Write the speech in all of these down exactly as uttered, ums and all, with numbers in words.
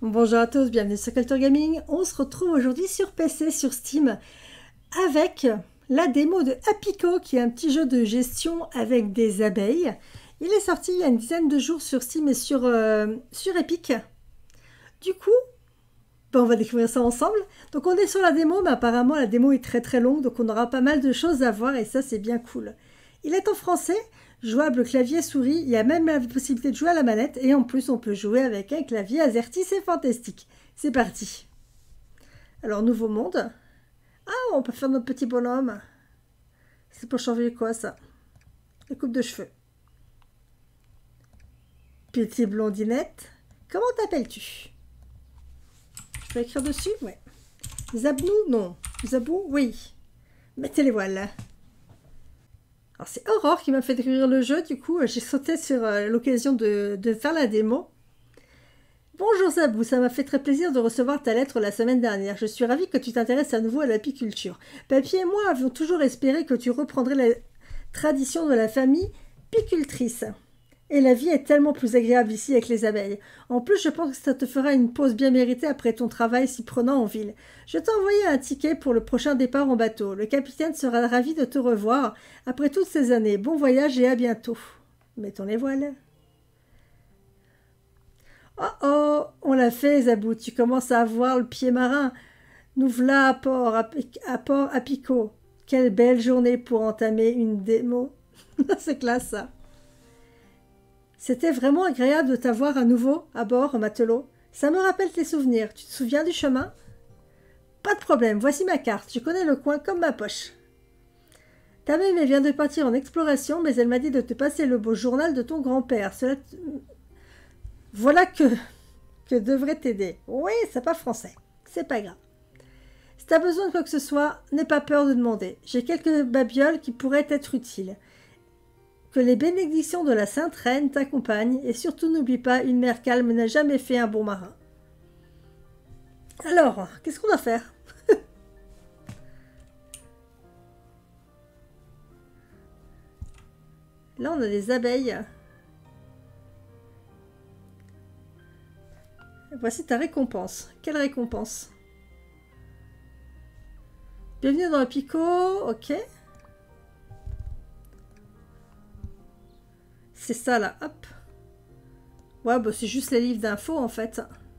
Bonjour à tous, bienvenue sur Culture Gaming. On se retrouve aujourd'hui sur P C, sur Steam, avec la démo de Apico, qui est un petit jeu de gestion avec des abeilles. Il est sorti il y a une dizaine de jours sur Steam et sur, euh, sur Epic. Du coup, ben on va découvrir ça ensemble. Donc on est sur la démo, mais apparemment la démo est très très longue, donc on aura pas mal de choses à voir et ça c'est bien cool. Il est en français, jouable clavier souris, il y a même la possibilité de jouer à la manette et en plus on peut jouer avec un clavier AZERTY, c'est fantastique. C'est parti. Alors nouveau monde. Ah, on peut faire notre petit bonhomme. C'est pour changer quoi ça? La coupe de cheveux. Petite blondinette. Comment t'appelles-tu? Je peux écrire dessus? Ouais. Zabnou? Non. Zabou? Oui. Mettez les voiles. Alors c'est Aurore qui m'a fait découvrir le jeu, du coup j'ai sauté sur euh, l'occasion de, de faire la démo. Bonjour Zabou, ça m'a fait très plaisir de recevoir ta lettre la semaine dernière. Je suis ravie que tu t'intéresses à nouveau à l'apiculture. Papy et moi avions toujours espéré que tu reprendrais la tradition de la famille picultrice. Et la vie est tellement plus agréable ici avec les abeilles. En plus, je pense que ça te fera une pause bien méritée après ton travail si prenant en ville. Je t'ai envoyé un ticket pour le prochain départ en bateau. Le capitaine sera ravi de te revoir après toutes ces années. Bon voyage et à bientôt. Mettons les voiles. Oh oh, on l'a fait, Zabou. Tu commences à avoir le pied marin. Nous voilà à port, à, à port à Pico. Quelle belle journée pour entamer une démo. C'est classe, ça. C'était vraiment agréable de t'avoir à nouveau à bord, matelot. Ça me rappelle tes souvenirs. Tu te souviens du chemin? Pas de problème, voici ma carte. Je connais le coin comme ma poche. Ta mémé vient de partir en exploration, mais elle m'a dit de te passer le beau journal de ton grand-père. Cela te... Voilà que... que devrait t'aider. Oui, c'est pas français. C'est pas grave. Si t'as besoin de quoi que ce soit, n'aie pas peur de demander. J'ai quelques babioles qui pourraient être utiles. Que les bénédictions de la Sainte Reine t'accompagnent et surtout n'oublie pas, une mer calme n'a jamais fait un bon marin. Alors, qu'est-ce qu'on doit faire? Là, on a des abeilles. Voici ta récompense. Quelle récompense? Bienvenue dans le Pico. Ok. C'est ça là, hop. Ouais, bah c'est juste les livres d'infos en fait.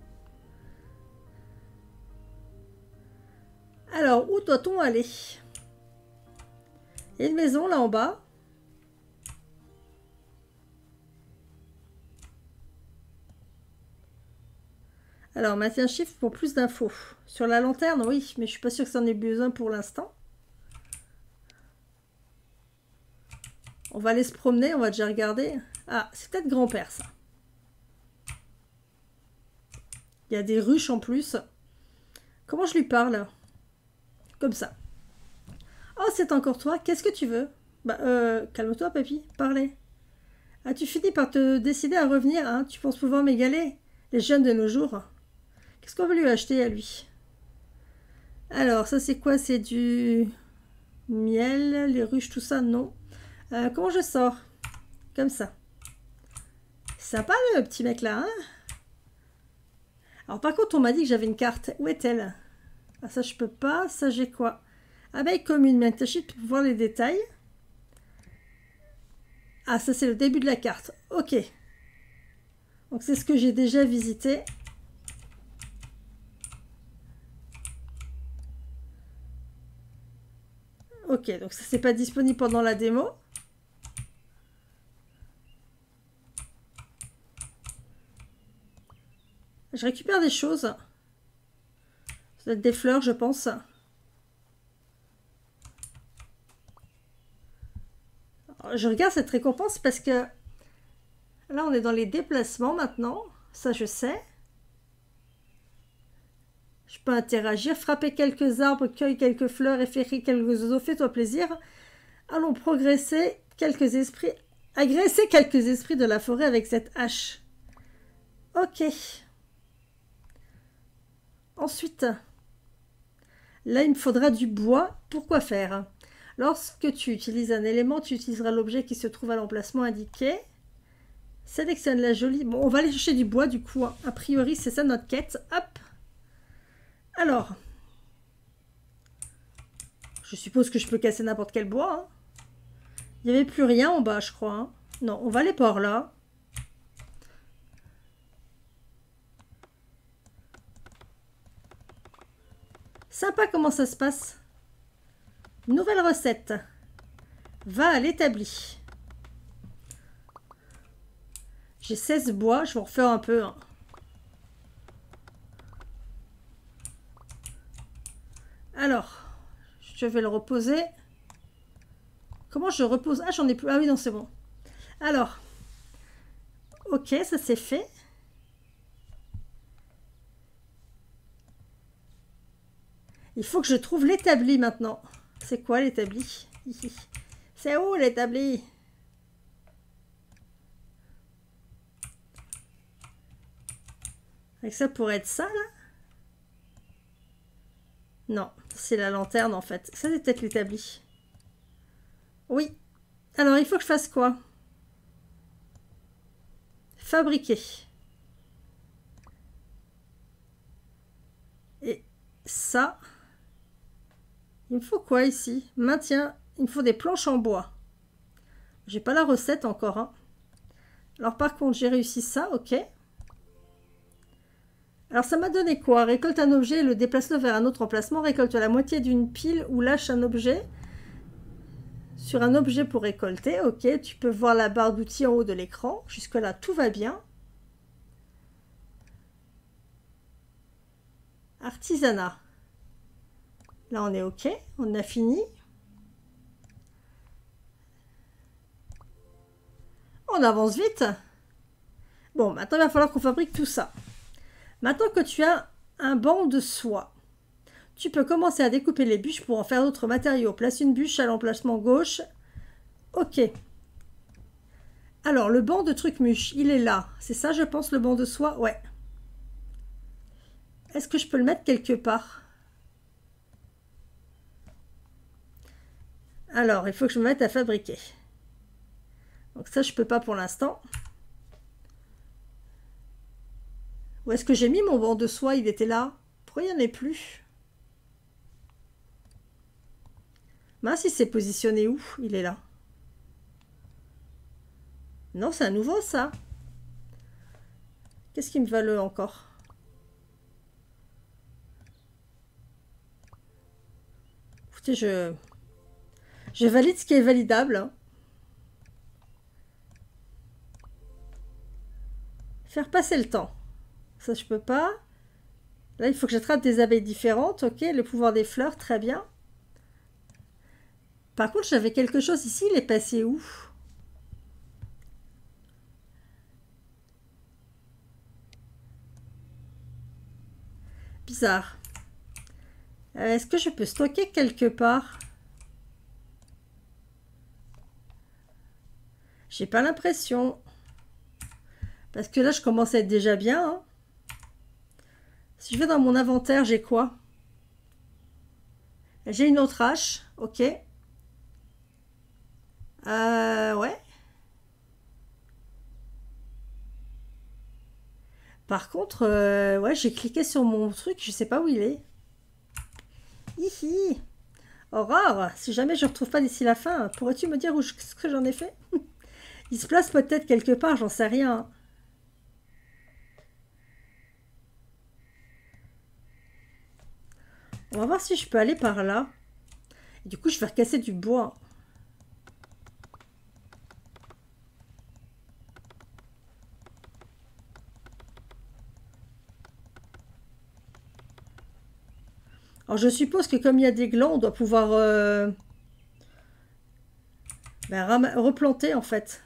Alors, où doit-on aller? Il y a une maison là en bas. Alors, maintien shift pour plus d'infos. Sur la lanterne, oui, mais je suis pas sûre que ça en ait besoin pour l'instant. On va aller se promener, on va déjà regarder. Ah, c'est peut-être grand-père, ça. Il y a des ruches en plus. Comment je lui parle? Comme ça. Oh, c'est encore toi. Qu'est-ce que tu veux? Bah, euh, calme-toi, papy. Parlez. As-tu fini par te décider à revenir, hein? Tu penses pouvoir m'égaler? Les jeunes de nos jours. Qu'est-ce qu'on veut lui acheter à lui? Alors, ça, c'est quoi? C'est du miel, les ruches, tout ça? Non. Euh, comment je sors? Comme ça. Sympa le petit mec là, hein? Alors par contre on m'a dit que j'avais une carte. Où est-elle? Ah ça je peux pas. Ça j'ai quoi? Abeille commune, mentorship pour voir les détails. Ah ça c'est le début de la carte. Ok. Donc c'est ce que j'ai déjà visité. Ok, donc ça c'est pas disponible pendant la démo. Je récupère des choses. Ça doit être des fleurs, je pense. Alors, je regarde cette récompense parce que là, on est dans les déplacements maintenant. Ça, je sais. Je peux interagir, frapper quelques arbres, cueillir quelques fleurs, efférer quelques oiseaux. Fais-toi plaisir. Allons progresser quelques esprits, agresser quelques esprits de la forêt avec cette hache. Ok. Ensuite, là, il me faudra du bois. Pourquoi faire? Lorsque tu utilises un élément, tu utiliseras l'objet qui se trouve à l'emplacement indiqué. Sélectionne la jolie. Bon, on va aller chercher du bois du coup. Hein. A priori, c'est ça notre quête. Hop. Alors. Je suppose que je peux casser n'importe quel bois. Hein. Il n'y avait plus rien en bas, je crois. Hein. Non, on va aller par là. Sympa comment ça se passe. Nouvelle recette. Va à l'établi. J'ai seize bois, je vais en refaire un peu. Hein. Alors, je vais le reposer. Comment je repose? Ah, j'en ai plus. Ah oui, non, c'est bon. Alors, ok, ça c'est fait. Il faut que je trouve l'établi maintenant. C'est quoi l'établi? C'est où l'établi? Et ça pourrait être ça, là? Non, c'est la lanterne, en fait. Ça, c'est peut-être l'établi. Oui. Alors, il faut que je fasse quoi? Fabriquer. Et ça... Il me faut quoi ici? Maintien. Il me faut des planches en bois. J'ai pas la recette encore. Hein. Alors par contre, j'ai réussi ça, ok. Alors ça m'a donné quoi? Récolte un objet et le déplace-le vers un autre emplacement. Récolte la moitié d'une pile ou lâche un objet sur un objet pour récolter. Ok, tu peux voir la barre d'outils en haut de l'écran. Jusque-là, tout va bien. Artisanat. Là, on est ok. On a fini. On avance vite. Bon, maintenant, il va falloir qu'on fabrique tout ça. Maintenant que tu as un banc de soie, tu peux commencer à découper les bûches pour en faire d'autres matériaux. Place une bûche à l'emplacement gauche. Ok. Alors, le banc de truc-mûche, il est là. C'est ça, je pense, le banc de soie? Ouais. Est-ce que je peux le mettre quelque part? Alors, il faut que je me mette à fabriquer. Donc ça, je peux pas pour l'instant. Où est-ce que j'ai mis mon banc de soie? Il était là. Pourquoi il n'y en a plus? Mince, il s'est positionné où? Il est là. Non, c'est un nouveau, ça. Qu'est-ce qui me valait encore? Écoutez, je... Je valide ce qui est validable. Hein. Faire passer le temps. Ça, je peux pas. Là, il faut que j'attrape des abeilles différentes. Ok, le pouvoir des fleurs, très bien. Par contre, j'avais quelque chose ici. Il est passé où? Bizarre. Euh, Est-ce que je peux stocker quelque part? J'ai pas l'impression. Parce que là, je commence à être déjà bien. Hein. Si je vais dans mon inventaire, j'ai quoi? J'ai une autre hache. Ok. Euh, ouais. Par contre, euh, ouais, j'ai cliqué sur mon truc. Je sais pas où il est. Hihi. Aurore, si jamais je ne retrouve pas d'ici la fin, pourrais-tu me dire où je, ce que j'en ai fait? Il se place peut-être quelque part, j'en sais rien. On va voir si je peux aller par là. Et du coup, je vais recasser du bois. Alors, je suppose que comme il y a des glands, on doit pouvoir euh, ben, replanter, en fait.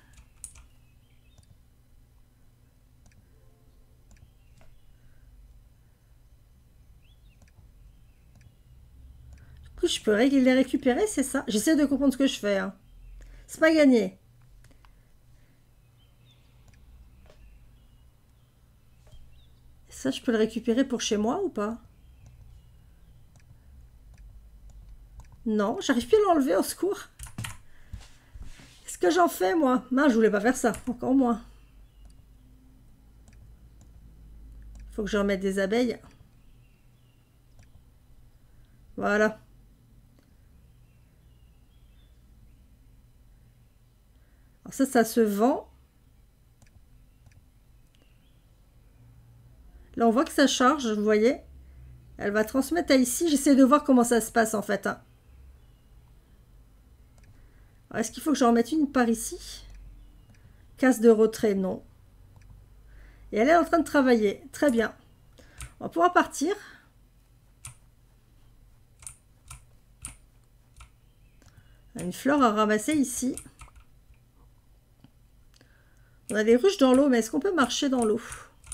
Du coup, je peux les récupérer, c'est ça? J'essaie de comprendre ce que je fais. Hein. C'est pas gagné. Ça, je peux le récupérer pour chez moi ou pas? Non, j'arrive plus à l'enlever, au secours. Qu'est-ce que j'en fais, moi? Non, je voulais pas faire ça, encore moins. Faut que je remette des abeilles. Voilà. Alors ça, ça se vend. Là, on voit que ça charge, vous voyez. Elle va transmettre à ici. J'essaie de voir comment ça se passe, en fait. Hein. Est-ce qu'il faut que j'en remette une par ici? Case de retrait, non. Et elle est en train de travailler. Très bien. On va pouvoir partir. Une fleur à ramasser ici. On a des ruches dans l'eau, mais est-ce qu'on peut marcher dans l'eau?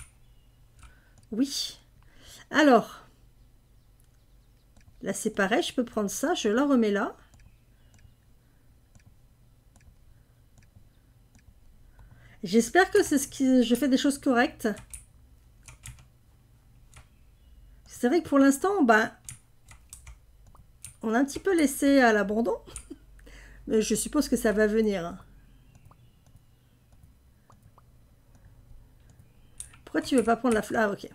Oui. Alors, là c'est pareil, je peux prendre ça, je la remets là. J'espère que c'est ce qui, je fais des choses correctes. C'est vrai que pour l'instant, bah, on a un petit peu laissé à l'abandon. Mais je suppose que ça va venir. Pourquoi tu veux pas prendre la fleur? Ah, ok.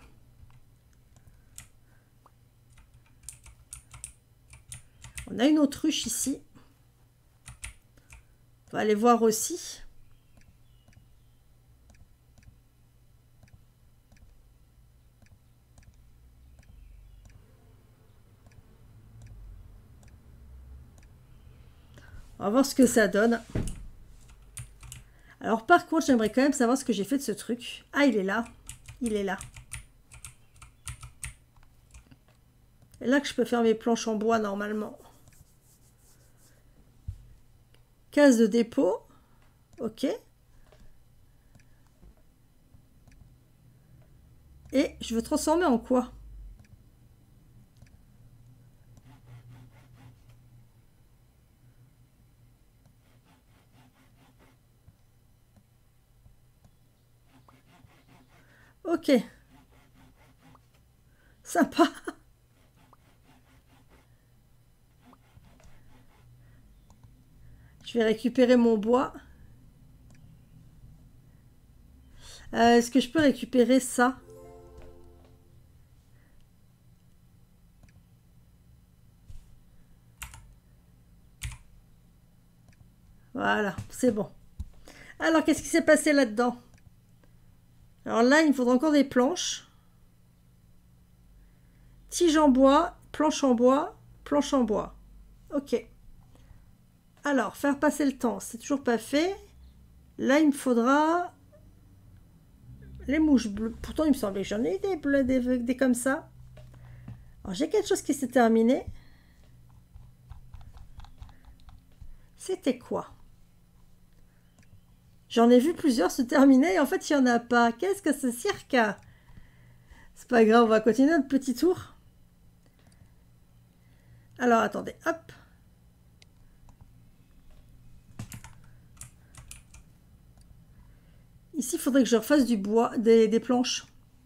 On a une autruche ici. On va aller voir aussi. On va voir ce que ça donne. Alors par contre, j'aimerais quand même savoir ce que j'ai fait de ce truc. Ah, il est là. Il est là. Et là que je peux faire mes planches en bois normalement. Case de dépôt. Ok. Et je veux transformer en quoi? Ok. Sympa. Je vais récupérer mon bois. Euh, Est-ce que je peux récupérer ça? Voilà, c'est bon. Alors, qu'est-ce qui s'est passé là-dedans? Alors là, il me faudra encore des planches. Tige en bois, planche en bois, planche en bois. Ok. Alors, faire passer le temps, c'est toujours pas fait. Là, il me faudra les mouches bleues. Pourtant, il me semblait que j'en ai des bleues, des, des comme ça. Alors, j'ai quelque chose qui s'est terminé. C'était quoi? J'en ai vu plusieurs se terminer et en fait, il n'y en a pas. Qu'est-ce que ce cirque? C'est pas grave, on va continuer notre petit tour. Alors, attendez, hop. Ici, il faudrait que je refasse du bois, des, des planches.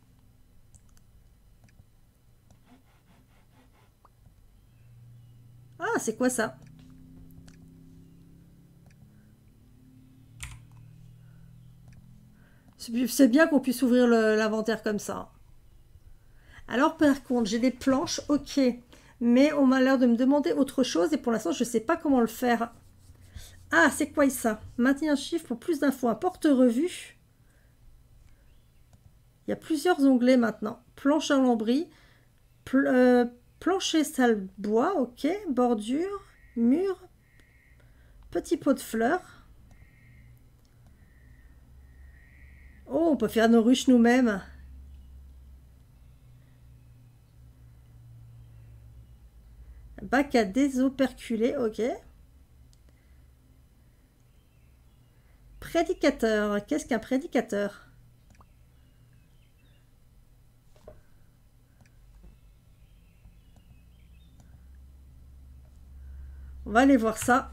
Ah, c'est quoi ça? C'est bien qu'on puisse ouvrir l'inventaire comme ça. Alors par contre, j'ai des planches, ok. Mais on m'a l'air de me demander autre chose et pour l'instant, je ne sais pas comment le faire. Ah, c'est quoi ça? Maintenir un chiffre pour plus d'infos. Un porte-revue. Il y a plusieurs onglets maintenant. Planche à lambris. Pl euh, plancher sale bois, ok. Bordure. Mur. Petit pot de fleurs. Oh, on peut faire nos ruches nous-mêmes. Bac à désoperculer, ok. Prédicateur. Qu'est-ce qu'un prédicateur? On va aller voir ça.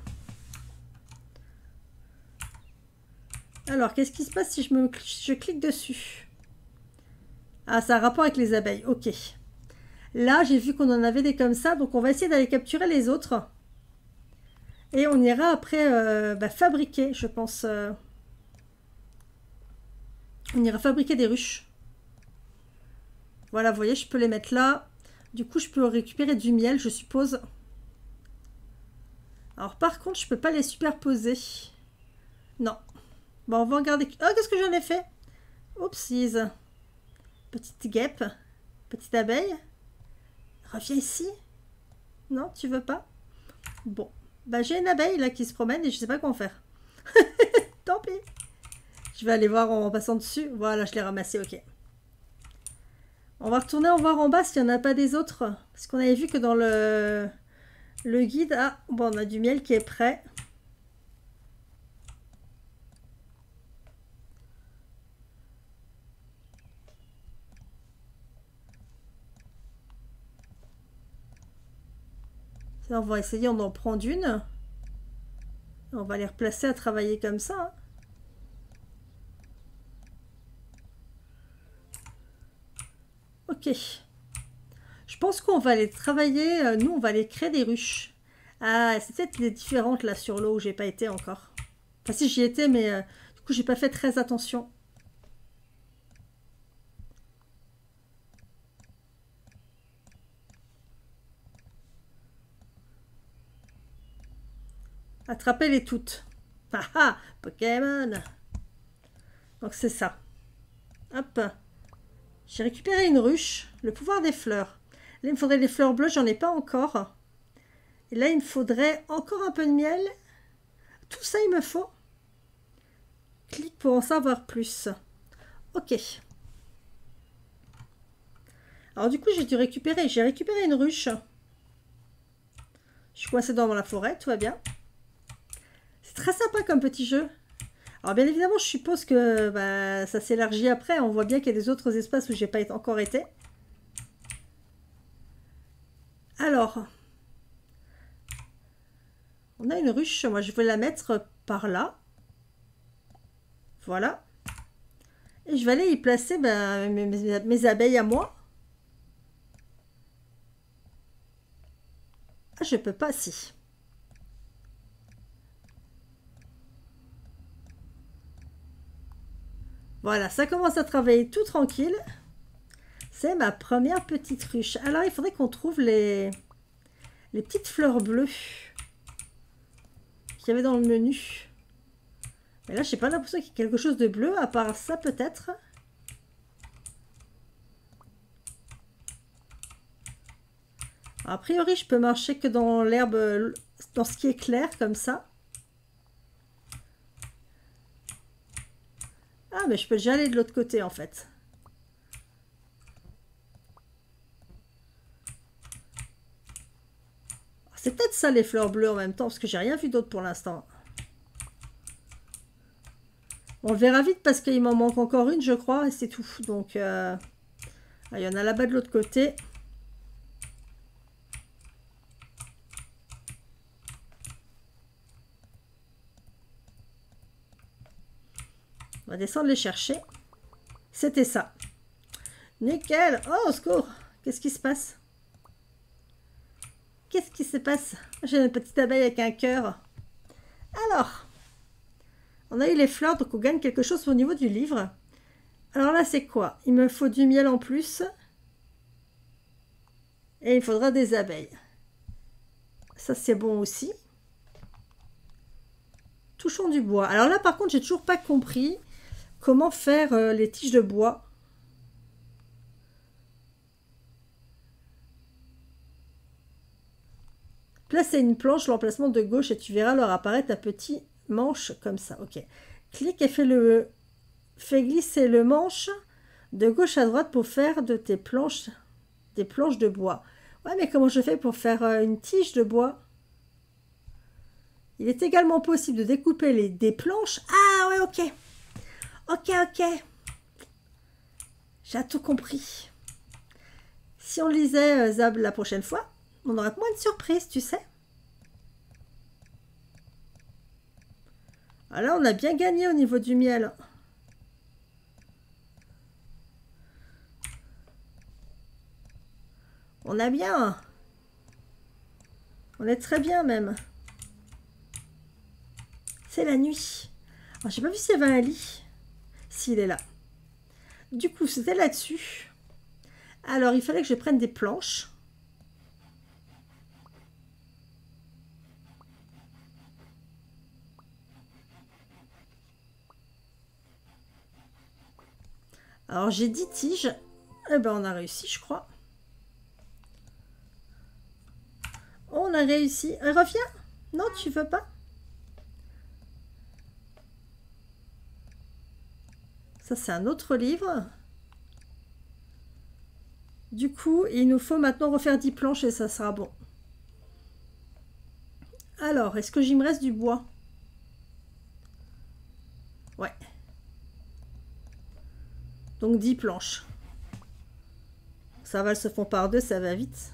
Alors, qu'est-ce qui se passe si je, me, je clique dessus? Ah, ça a un rapport avec les abeilles. Ok. Là, j'ai vu qu'on en avait des comme ça. Donc, on va essayer d'aller capturer les autres. Et on ira après euh, bah, fabriquer, je pense. Euh, on ira fabriquer des ruches. Voilà, vous voyez, je peux les mettre là. Du coup, je peux récupérer du miel, je suppose. Alors, par contre, je peux pas les superposer. Non. Bon, on va regarder. Oh, qu'est-ce que j'en ai fait? Oupsies. Petite guêpe. Petite abeille. Reviens ici. Non, tu veux pas? Bon. Bah, j'ai une abeille là qui se promène et je sais pas quoi en faire. Tant pis. Je vais aller voir en passant dessus. Voilà, je l'ai ramassé, ok. On va retourner en voir en bas s'il n'y en a pas des autres. Parce qu'on avait vu que dans le, le guide... Ah, bon, on a du miel qui est prêt. On va essayer d'en prendre une. On va les replacer à travailler comme ça. Hein. Ok. Je pense qu'on va aller travailler. Nous, on va aller créer des ruches. Ah, c'est peut-être les différentes là sur l'eau où j'ai pas été encore. Enfin, si j'y étais, mais euh, du coup, j'ai pas fait très attention. Attrapez-les toutes. Ah ah, Pokémon. Donc c'est ça. Hop. J'ai récupéré une ruche. Le pouvoir des fleurs. Là, il me faudrait des fleurs bleues. J'en ai pas encore. Et là, il me faudrait encore un peu de miel. Tout ça, il me faut. Clique pour en savoir plus. Ok. Alors du coup, j'ai dû récupérer. J'ai récupéré une ruche. Je suis coincée dans la forêt. Tout va bien. C'est très sympa comme petit jeu. Alors bien évidemment, je suppose que bah, ça s'élargit après. On voit bien qu'il y a des autres espaces où j'ai pas encore été. Alors, on a une ruche. Moi, je vais la mettre par là. Voilà. Et je vais aller y placer bah, mes, mes, mes abeilles à moi. Ah, je peux pas, si. Voilà, ça commence à travailler tout tranquille. C'est ma première petite ruche. Alors, il faudrait qu'on trouve les, les petites fleurs bleues qu'il y avait dans le menu. Mais là, je n'ai pas l'impression qu'il y ait quelque chose de bleu, à part ça peut-être. A priori, je peux marcher que dans l'herbe, dans ce qui est clair, comme ça. Ah, mais je peux déjà aller de l'autre côté, en fait. C'est peut-être ça, les fleurs bleues, en même temps, parce que j'ai rien vu d'autre pour l'instant. On le verra vite, parce qu'il m'en manque encore une, je crois, et c'est tout. Donc, euh... ah, il y en a là-bas de l'autre côté. On va descendre les chercher. C'était ça. Nickel. Oh, au secours. Qu'est-ce qui se passe? Qu'est-ce qui se passe? J'ai une petite abeille avec un cœur. Alors, on a eu les fleurs, donc on gagne quelque chose au niveau du livre. Alors là, c'est quoi? Il me faut du miel en plus. Et il faudra des abeilles. Ça, c'est bon aussi. Touchons du bois. Alors là, par contre, j'ai toujours pas compris comment faire euh, les tiges de bois. Placez une planche, l'emplacement de gauche, et tu verras leur apparaître un petit manche comme ça. Ok. Clique et fais, le, fais glisser le manche de gauche à droite pour faire de tes planches des planches de bois. Ouais, mais comment je fais pour faire euh, une tige de bois? Il est également possible de découper les, des planches. Ah ouais, ok. Ok, ok. J'ai tout compris. Si on lisait euh, Zab la prochaine fois, on aurait moins de surprises, tu sais. Alors, on a bien gagné au niveau du miel. On a bien. On est très bien même. C'est la nuit. Alors, j'ai pas vu s'il y avait un lit. S'il est là. Du coup, c'était là-dessus. Alors, il fallait que je prenne des planches. Alors, j'ai dix tiges. Eh ben, on a réussi, je crois. On a réussi. Euh, reviens. Non, tu veux pas? Ça, c'est un autre livre. Du coup, il nous faut maintenant refaire dix planches et ça sera bon. Alors, est-ce que j'y me reste du bois? Ouais. Donc dix planches. Ça va, elles se font par deux, ça va vite.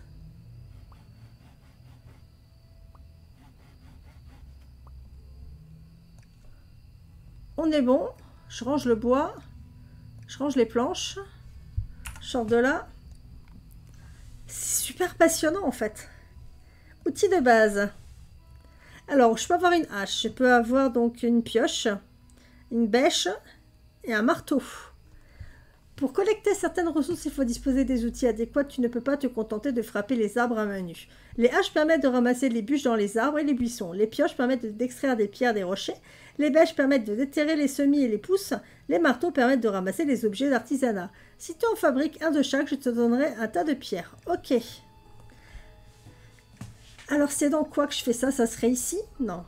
On est bon. Je range le bois. Je range les planches. Je sors de là. C'est super passionnant en fait. Outils de base. Alors, je peux avoir une hache. Je peux avoir donc une pioche, une bêche et un marteau. Pour collecter certaines ressources, il faut disposer des outils adéquats. Tu ne peux pas te contenter de frapper les arbres à main nue. Les haches permettent de ramasser les bûches dans les arbres et les buissons. Les pioches permettent d'extraire des pierres des rochers. Les bêches permettent de déterrer les semis et les pousses. Les marteaux permettent de ramasser les objets d'artisanat. Si tu en fabriques un de chaque, je te donnerai un tas de pierres. Ok. Alors, c'est dans quoi que je fais ça? Ça serait ici? Non.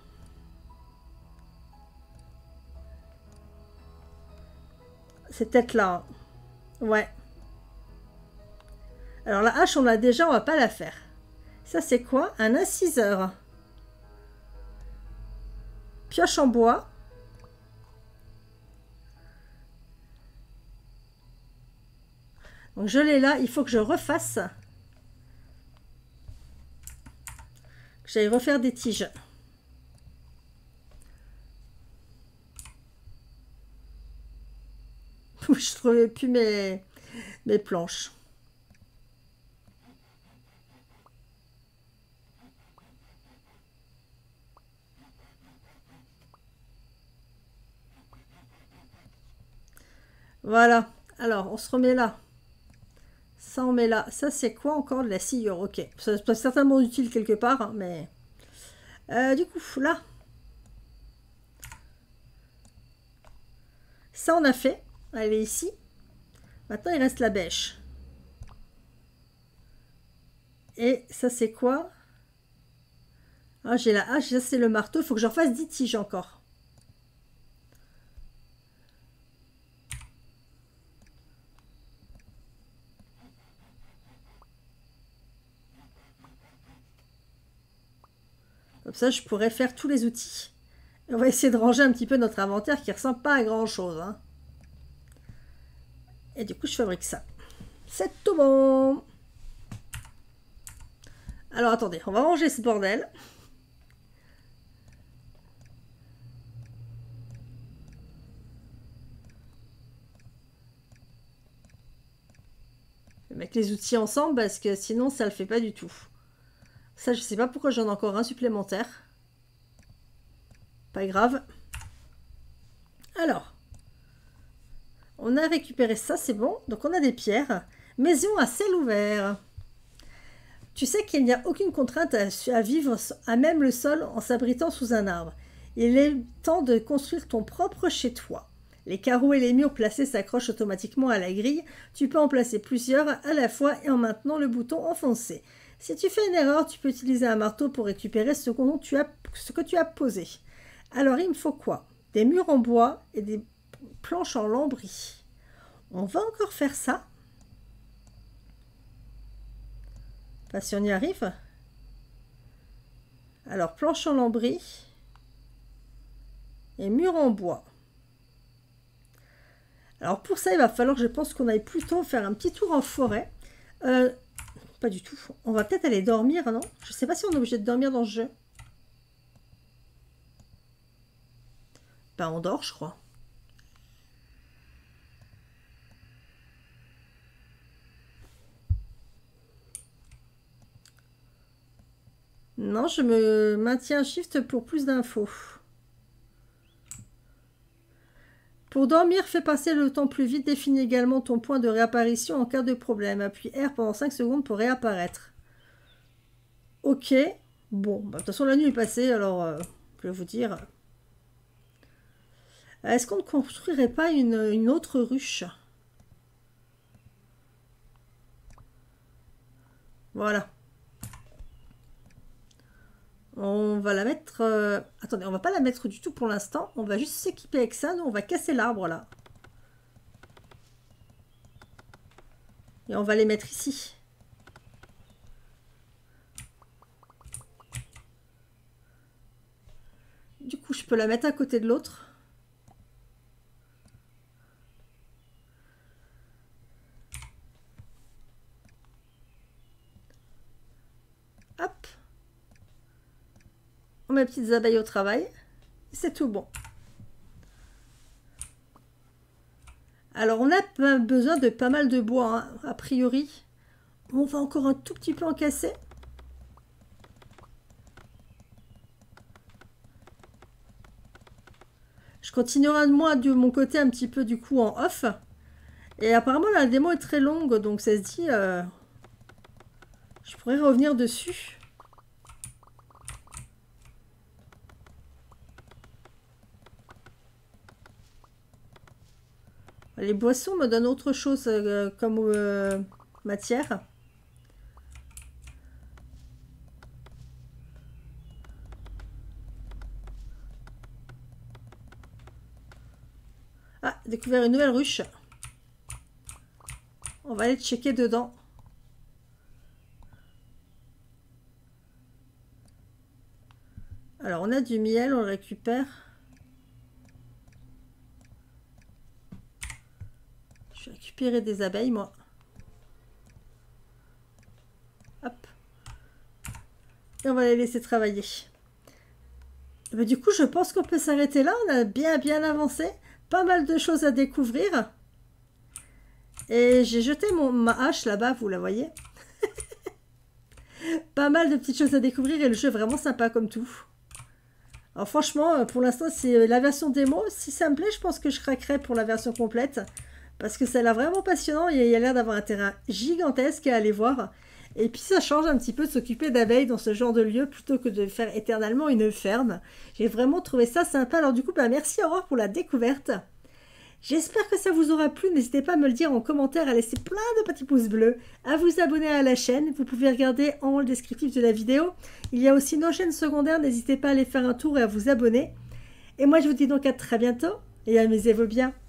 C'est peut-être là. Ouais. Alors, la hache, on l'a déjà, on va pas la faire. Ça, c'est quoi? Un inciseur. Pioche en bois. Donc, je l'ai là. Il faut que je refasse. Que j'aille refaire des tiges. Je trouvais plus mes, mes planches. Voilà. Alors, on se remet là. Ça, on met là. Ça, c'est quoi encore? De la sciure. Ok. Ça c'est certainement utile quelque part, hein, mais... Euh, du coup, là. Ça, on a fait. Elle est ici. Maintenant, il reste la bêche. Et ça, c'est quoi? Ah, j'ai la hache. Ça, c'est le marteau. Il faut que j'en fasse dix tiges encore. Comme ça, je pourrais faire tous les outils. Et on va essayer de ranger un petit peu notre inventaire qui ne ressemble pas à grand-chose. Hein. Et du coup, je fabrique ça. C'est tout bon. Alors, attendez, on va ranger ce bordel. Je vais mettre les outils ensemble parce que sinon, ça ne le fait pas du tout. Ça, je sais pas pourquoi j'en ai encore un supplémentaire. Pas grave. Alors, on a récupéré ça, c'est bon. Donc, on a des pierres. Maison à ciel ouvert. Tu sais qu'il n'y a aucune contrainte à, à vivre à même le sol en s'abritant sous un arbre. Il est temps de construire ton propre chez toi. Les carreaux et les murs placés s'accrochent automatiquement à la grille. Tu peux en placer plusieurs à la fois et en maintenant le bouton enfoncé. Si tu fais une erreur, tu peux utiliser un marteau pour récupérer ce que tu as, ce que tu as posé. Alors, il me faut quoi? Des murs en bois et des planches en lambris. On va encore faire ça. Enfin, si on y arrive. Alors, planches en lambris et murs en bois. Alors, pour ça, il va falloir, je pense qu'on aille plutôt faire un petit tour en forêt. Euh... Pas du tout. On va peut-être aller dormir, non? Je sais pas si on est obligé de dormir dans ce jeu. Ben, on dort, je crois. Non, je me maintiens shift pour plus d'infos. Pour dormir, fais passer le temps plus vite. Définis également ton point de réapparition en cas de problème. Appuie R pendant cinq secondes pour réapparaître. Ok. Bon, bah, de toute façon, la nuit est passée, alors euh, je vais vous dire. Est-ce qu'on ne construirait pas une, une autre ruche? Voilà. On va la mettre... Euh... Attendez, on va pas la mettre du tout pour l'instant. On va juste s'équiper avec ça. Nous, on va casser l'arbre, là. Et on va les mettre ici. Du coup, je peux la mettre à côté de l'autre. Hop. On met mes petites abeilles au travail. C'est tout bon. Alors, on a besoin de pas mal de bois, hein, a priori. On va encore un tout petit peu en casser. Je continuerai moi de mon côté un petit peu du coup en off. Et apparemment la démo est très longue, donc ça se dit... Euh, je pourrais revenir dessus. Les boissons me donnent autre chose euh, comme euh, matière. Ah, découvert une nouvelle ruche. On va aller checker dedans. Alors, on a du miel, on le récupère. Je vais récupérer des abeilles, moi. Hop. Et on va les laisser travailler. Mais du coup, je pense qu'on peut s'arrêter là. On a bien, bien avancé. Pas mal de choses à découvrir. Et j'ai jeté mon, ma hache là-bas, vous la voyez. Pas mal de petites choses à découvrir et le jeu est vraiment sympa comme tout. Alors franchement, pour l'instant, c'est la version démo. Si ça me plaît, je pense que je craquerai pour la version complète. Parce que ça a l'air vraiment passionnant. Il y a l'air d'avoir un terrain gigantesque à aller voir. Et puis ça change un petit peu de s'occuper d'abeilles dans ce genre de lieu plutôt que de faire éternellement une ferme. J'ai vraiment trouvé ça sympa. Alors du coup, bah, merci Aurore pour la découverte. J'espère que ça vous aura plu. N'hésitez pas à me le dire en commentaire, à laisser plein de petits pouces bleus, à vous abonner à la chaîne. Vous pouvez regarder en haut le descriptif de la vidéo. Il y a aussi nos chaînes secondaires. N'hésitez pas à aller faire un tour et à vous abonner. Et moi, je vous dis donc à très bientôt et amusez-vous bien.